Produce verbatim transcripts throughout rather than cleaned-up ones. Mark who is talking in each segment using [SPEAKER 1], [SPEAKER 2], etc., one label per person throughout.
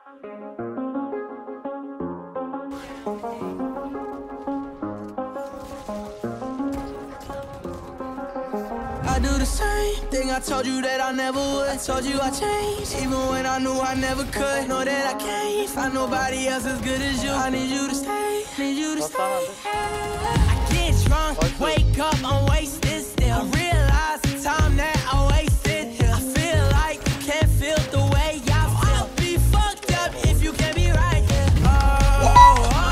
[SPEAKER 1] I do the same thing I told you that I never would. I told you I changed, even when I knew I never could. Know that I can't find nobody else as good as you. I need you to stay, need you to stay. I get drunk, wake up, I'm wasted still. I realize the time that I wasted here. I feel like you can't feel the way I feel. I'll be fucked up if you can't be right here. Oh, oh, oh.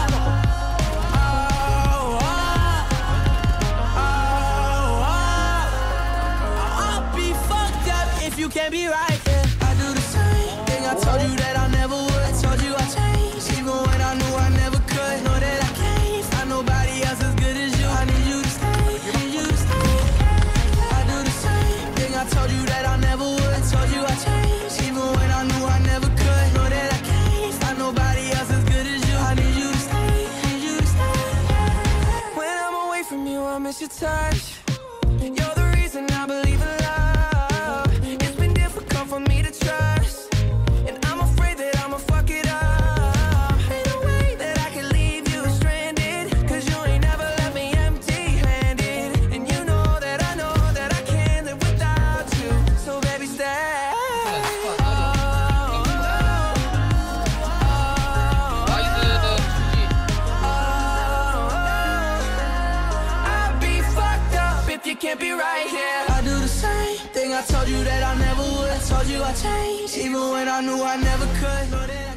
[SPEAKER 1] You can't be right, yeah. I do the same thing I told you that I never would. I told you I changed, even when I knew I never could. Know that I can't find nobody else as good as you. I need you to stay, need you to stay. I do the same thing I told you that I never would. I told you I changed, even when I knew I never could. Know that I can't find nobody else as good as you. I need you to stay, need you to stay. When I'm away from you, I miss your touch. You're the reason I believe in love. For me to trust, and I'm afraid that I'ma fuck it up. Ain't no way that I can leave you stranded, cause you ain't never left me empty-handed. And you know that I know that I can't live without you. So baby, stay. Oh, oh, oh, oh. I'd be fucked up if you can't be right here. I do the same thing I told you that I never would. I told you I changed, even when I knew I never could.